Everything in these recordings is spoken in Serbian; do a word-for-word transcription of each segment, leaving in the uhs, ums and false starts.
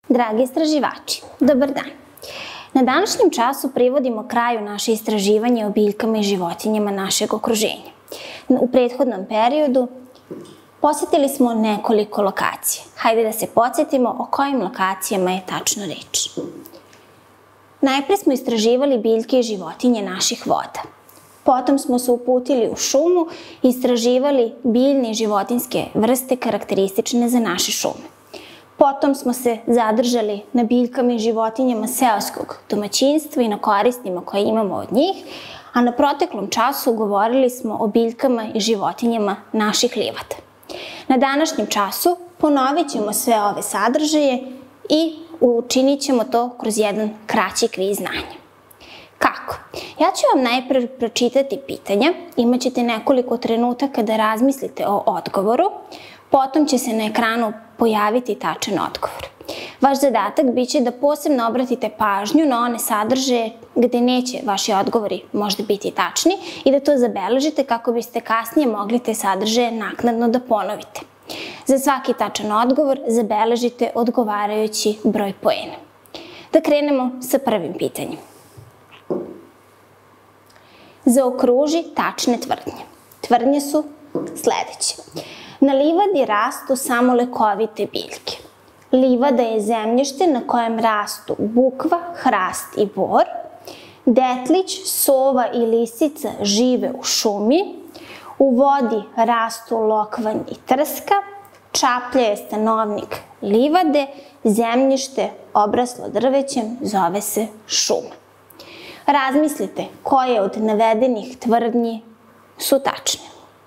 Dragi istraživači, dobar dan. Na današnjem času privodimo kraju naše istraživanje o biljkama i životinjama našeg okruženja. U prethodnom periodu posjetili smo nekoliko lokacija. Hajde da se podsjetimo o kojim lokacijama je tačno reč. Najpre smo istraživali biljke i životinje naših voda. Potom smo se uputili u šumu i istraživali biljne i životinjske vrste karakteristične za naše šume. Potom smo se zadržali na biljkama i životinjama seoskog domaćinstva i na koristima koje imamo od njih, a na proteklom času govorili smo o biljkama i životinjama naših livada. Na današnjem času ponovit ćemo sve ove sadržaje i učinit ćemo to kroz jedan kraći kviz znanja. Kako? Ja ću vam najpre pročitati pitanja, imat ćete nekoliko trenutaka da razmislite o odgovoru, potom će se na ekranu pojaviti tačan odgovor. Vaš zadatak biće da posebno obratite pažnju na one sadržaje gde neće vaši odgovori možda biti tačni i da to zabeležite kako biste kasnije mogli te sadržaje naknadno da ponovite. Za svaki tačan odgovor zabeležite odgovarajući broj poena. Da krenemo sa prvim pitanjem. Zaokruži tačne tvrdnje. Tvrdnje su sledeće. Na livadi rastu samo lekovite biljke. Livada je zemljište na kojem rastu bukva, hrast i bor. Detlić, sova i lisica žive u šumi. U vodi rastu lokvanj i trska. Čaplja je stanovnik livade. Zemljište obraslo drvećem zove se šuma. Razmislite koje od navedenih tvrdnji su tačne.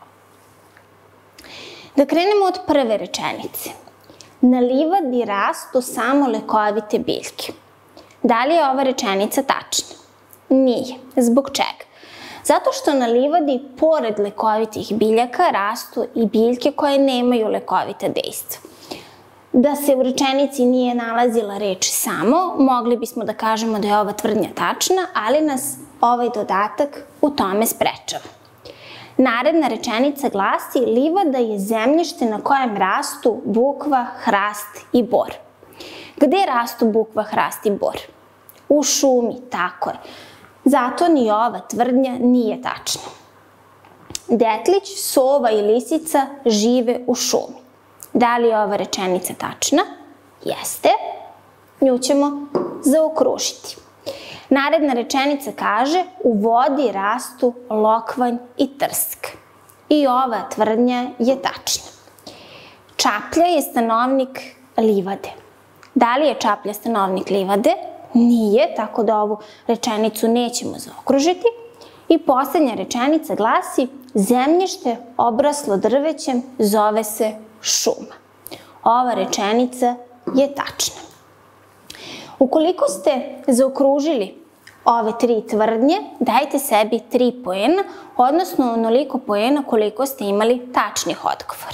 Da krenemo od prve rečenice. Na livadi rastu samo lekovite biljke. Da li je ova rečenica tačna? Nije. Zbog čega? Zato što na livadi, pored lekovitih biljaka, rastu i biljke koje nemaju lekovita dejstva. Da se u rečenici nije nalazila reč samo, mogli bismo da kažemo da je ova tvrdnja tačna, ali nas ovaj dodatak u tome sprečava. Naredna rečenica glasi: livada je zemljište na kojem rastu bukva, hrast i bor. Gde rastu bukva, hrast i bor? U šumi, tako je. Zato ni ova tvrdnja nije tačna. Detlić, sova i lisica žive u šumi. Da li je ova rečenica tačna? Jeste. Nju ćemo zaokružiti. Naredna rečenica kaže: u vodi rastu lokvanj i trsk. I ova tvrdnja je tačna. Čaplja je stanovnik livade. Da li je čaplja stanovnik livade? Nije, tako da ovu rečenicu nećemo zaokružiti. I poslednja rečenica glasi: zemljište obraslo drvećem zove se šuma. Ova rečenica je tačna. Ukoliko ste zaokružili ove tri tvrdnje, dajte sebi tri poena, odnosno onoliko poena koliko ste imali tačnih odgovora.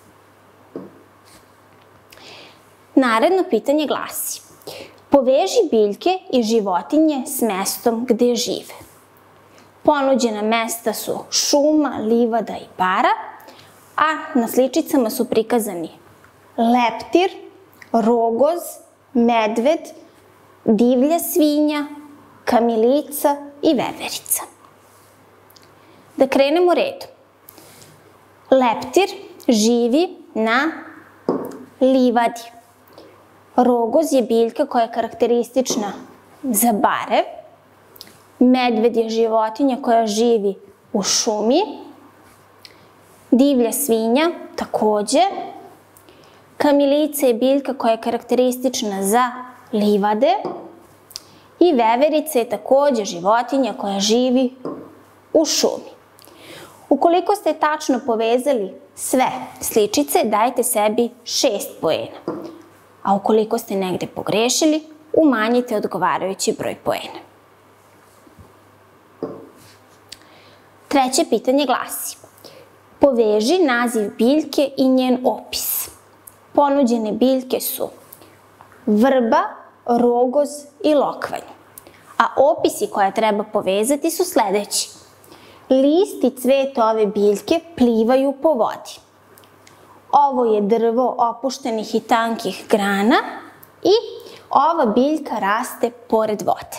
Naredno pitanje glasi: poveži biljke i životinje s mestom gde žive. Ponuđena mesta su šuma, livada i bara, a na sličicama su prikazani leptir, rogoz, medved, divlja svinja, kamilica i veverica. Da krenemo redom. Leptir živi na livadi. Rogoz je biljka koja je karakteristična za bare. Medved je životinja koja živi u šumi. Divlja svinja takođe. Kamilica je biljka koja je karakteristična za livade. I veverica je takođe životinja koja živi u šumi. Ukoliko ste tačno povezali sve sličice, dajte sebi šest poena. A ukoliko ste negde pogrešili, umanjite odgovarajući broj poena. Treće pitanje glasi: poveži naziv biljke i njen opis. Ponuđene biljke su vrba, rogoz i lokvanj. A opisi koje treba povezati su sledeći. List i cvet ove biljke plivaju po vodi. Ovo je drvo opuštenih i tankih grana i ova biljka raste pored vode.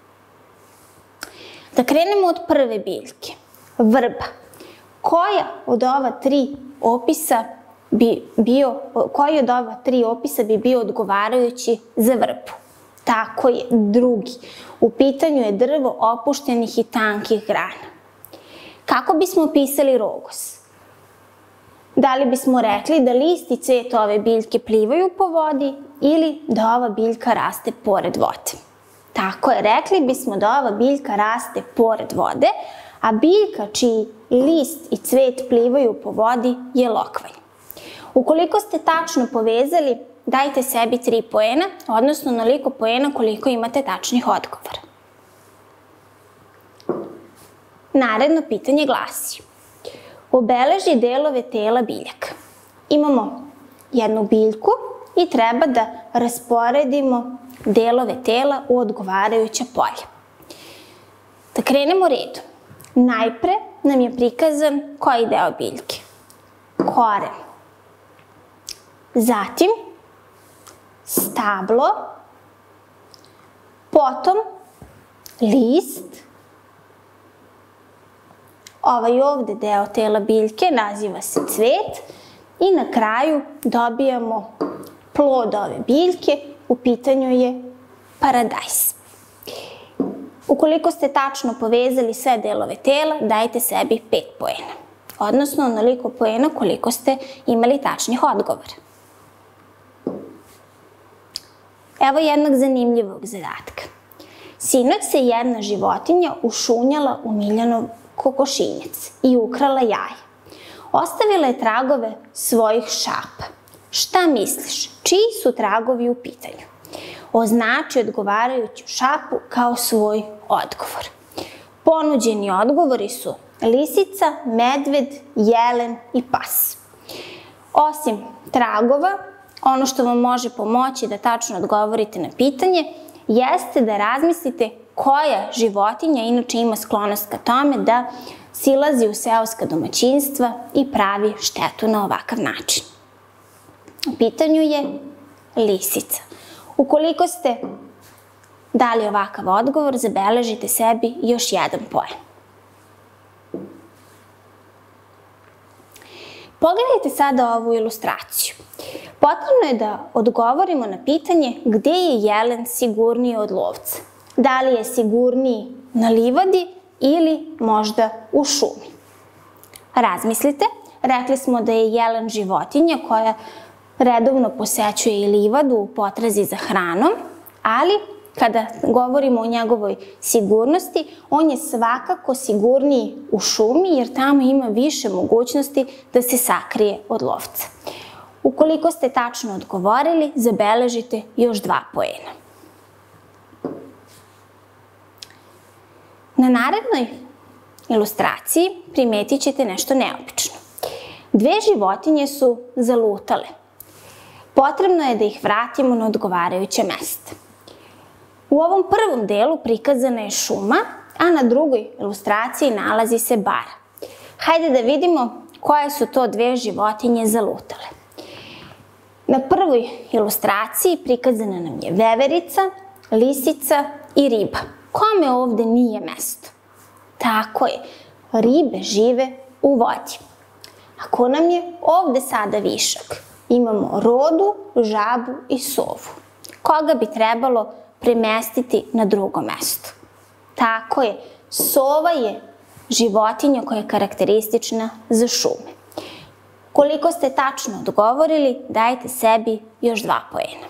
Da krenemo od prve biljke, vrba. Koja od ova tri opisa bi bio, koji od ova tri opisa bi bio odgovarajući za vrbu? Tako je, drugi. U pitanju je drvo opuštenih i tankih grana. Kako bismo opisali rogos? Da li bismo rekli da list i cvet ove biljke plivaju po vodi ili da ova biljka raste pored vode? Tako je, rekli bismo da ova biljka raste pored vode, a biljka čiji list i cvet plivaju po vodi je lokvanj. Ukoliko ste tačno povezali, dajte sebi tri poena, odnosno onoliko poena koliko imate tačnih odgovora. Naredno pitanje glasi: obeleži delove tela biljaka. Imamo jednu biljku i treba da rasporedimo delove tela u odgovarajuća polja. Da krenemo redom. Najpre nam je prikazan koji deo biljke? Koren. Zatim stablo, potom list, ovaj ovde deo tela biljke naziva se cvet i na kraju dobijamo plod ove biljke, u pitanju je paradajz. Ukoliko ste tačno povezali sve delove tela, dajte sebi pet poena, odnosno onoliko poena koliko ste imali tačnih odgovora. Evo jednog zanimljivog zadatka. Sinoć se jedna životinja ušunjala u Miljanov kokošinjac i ukrala jaje. Ostavila je tragove svojih šapa. Šta misliš? Čiji su tragovi u pitanju? Označi odgovarajuću šapu kao svoj odgovor. Ponuđeni odgovori su lisica, medved, jelen i pas. Osim tragova, ono što vam može pomoći da tačno odgovorite na pitanje jeste da razmislite koja životinja inače ima sklonost ka tome da silazi u seoska domaćinstva i pravi štetu na ovakav način. U pitanju je lisica. Ukoliko ste dali ovakav odgovor, zabeležite sebi još jedan poen. Pogledajte sada ovu ilustraciju. Potrebno je da odgovorimo na pitanje gde je jelen sigurniji od lovca. Da li je sigurniji na livadi ili možda u šumi. Razmislite, rekli smo da je jelen životinja koja redovno posećuje i livadu u potrazi za hranom, ali kada govorimo o njegovoj sigurnosti, on je svakako sigurniji u šumi jer tamo ima više mogućnosti da se sakrije od lovca. Ukoliko ste tačno odgovorili, zabeležite još dva poena. Na narednoj ilustraciji primetit ćete nešto neobično. Dve životinje su zalutale. Potrebno je da ih vratimo na odgovarajuće mesto. U ovom prvom delu prikazana je šuma, a na drugoj ilustraciji nalazi se bara. Hajde da vidimo koje su to dve životinje zalutale. Na prvoj ilustraciji prikazana nam je veverica, lisica i riba. Kome ovde nije mesto? Tako je, ribe žive u vodi. Ako nam je ovde sada višak, imamo rodu, žabu i sovu. Koga bi trebalo premestiti na drugo mesto? Tako je, sova je životinja koja je karakteristična za šume. Koliko ste tačno odgovorili, dajte sebi još dva poena.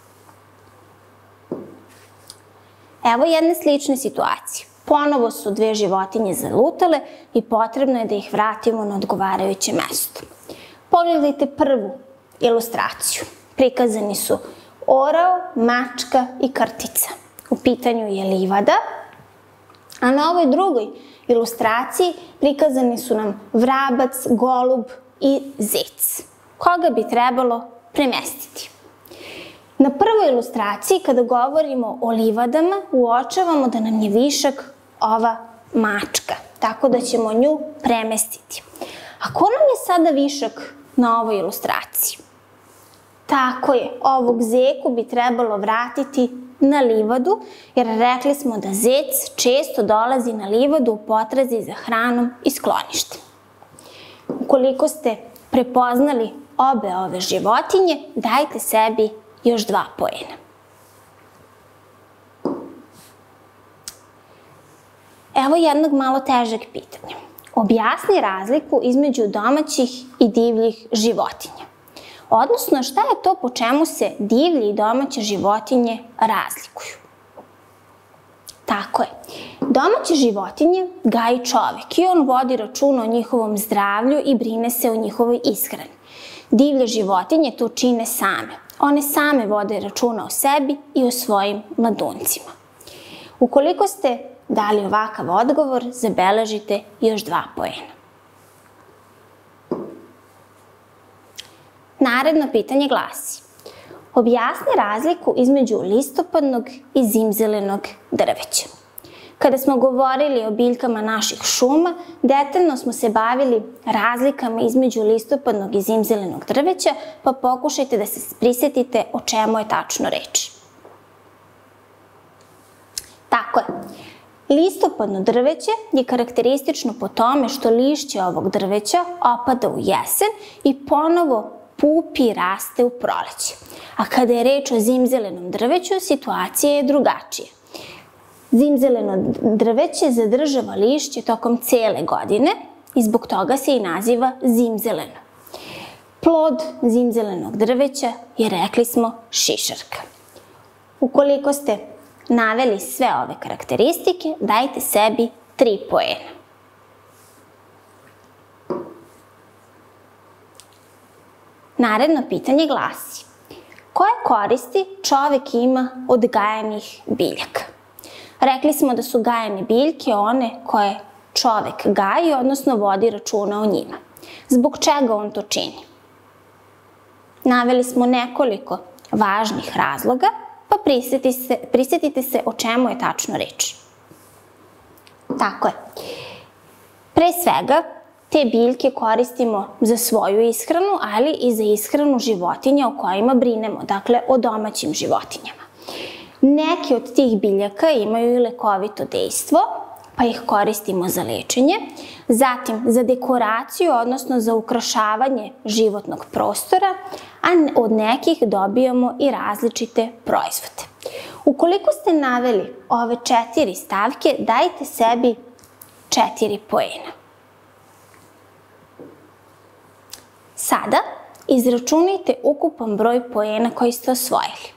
Evo jedne slične situacije. Ponovo su dve životinje zalutale i potrebno je da ih vratimo na odgovarajuće mesto. Pogledajte prvu ilustraciju. Prikazani su orao, mačka i krtica. U pitanju je livada, a na ovoj drugoj ilustraciji prikazani su nam vrabac, golub i zec. Koga bi trebalo premestiti? Na prvoj ilustraciji, kada govorimo o livadama, uočavamo da nam je višak ova mačka, tako da ćemo nju premestiti. A ko nam je sada višak na ovoj ilustraciji? Tako je, ovog zeku bi trebalo vratiti na livadu, jer rekli smo da zec često dolazi na livadu u potrazi za hranom i skloništem. Ukoliko ste prepoznali obe ove životinje, dajte sebi još dva poena. Evo jednog malo težeg pitanja. Objasni razliku između domaćih i divljih životinja. Odnosno, šta je to po čemu se divlje i domaće životinje razlikuju? Tako je. Domaće životinje gaji čovek i on vodi računa o njihovom zdravlju i brine se o njihovoj ishrani. Divlje životinje to čine same. One same vode računa o sebi i o svojim mladuncima. Ukoliko ste dali ovakav odgovor, zabeležite još dva poena. Naredno pitanje glasi: objasni razliku između listopadnog i zimzelenog drveća. Kada smo govorili o biljkama naših šuma, detaljno smo se bavili razlikama između listopadnog i zimzelenog drveća, pa pokušajte da se prisetite o čemu je tačno reč. Tako je. Listopadno drveće je karakteristično po tome što lišće ovog drveća opada u jesen i ponovo pupi i raste u proleće. A kada je reč o zimzelenom drveću, situacija je drugačija. Zimzeleno drveće zadržava lišće tokom cele godine i zbog toga se i naziva zimzeleno. Plod zimzelenog drveća je, rekli smo, šišarka. Ukoliko ste naveli sve ove karakteristike, dajte sebi tri poena. Naredno pitanje glasi: koje koristi čovek ima od gajenih biljaka? Rekli smo da su gajene biljke one koje čovek gaji, odnosno vodi računa o njima. Zbog čega on to čini? Naveli smo nekoliko važnih razloga, pa prisetite se o čemu je tačno reč. Tako je. Pre svega, te biljke koristimo za svoju ishranu, ali i za ishranu životinja o kojima brinemo, dakle o domaćim životinjama. Neke od tih biljaka imaju i lekovito dejstvo, pa ih koristimo za lečenje, zatim za dekoraciju, odnosno za ukrašavanje životnog prostora, a od nekih dobijamo i različite proizvode. Ukoliko ste naveli ove četiri stavke, dajte sebi četiri poena. Sada izračunajte ukupan broj poena koji ste osvojili.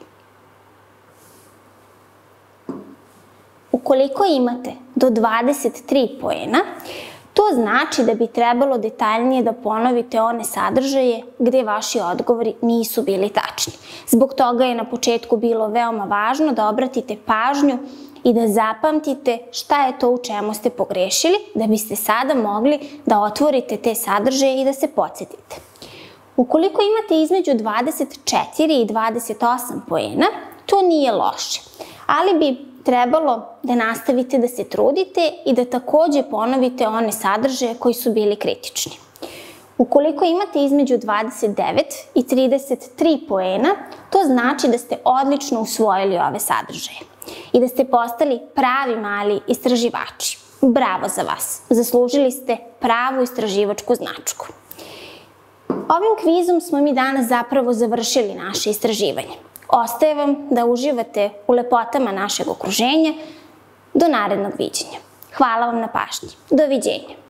Ukoliko imate do dvadeset tri poena, to znači da bi trebalo detaljnije da ponovite one sadržaje gde vaši odgovori nisu bili tačni. Zbog toga je na početku bilo veoma važno da obratite pažnju i da zapamtite šta je to u čemu ste pogrešili, da biste sada mogli da otvorite te sadržaje i da se podsjetite. Ukoliko imate između dvadeset četiri i dvadeset osam poena, to nije loše, ali bi trebalo da nastavite da se trudite i da takođe ponovite one sadržaje koji su bili kritični. Ukoliko imate između dvadeset devet i trideset tri poena, to znači da ste odlično usvojili ove sadržaje i da ste postali pravi mali istraživači. Bravo za vas! Zaslužili ste pravu istraživačku značku. Ovim kvizom smo mi danas zapravo završili naše istraživanje. Ostaje vam da uživate u lepotama našeg okruženja. Do narednog viđenja. Hvala vam na pažnji. Doviđenja.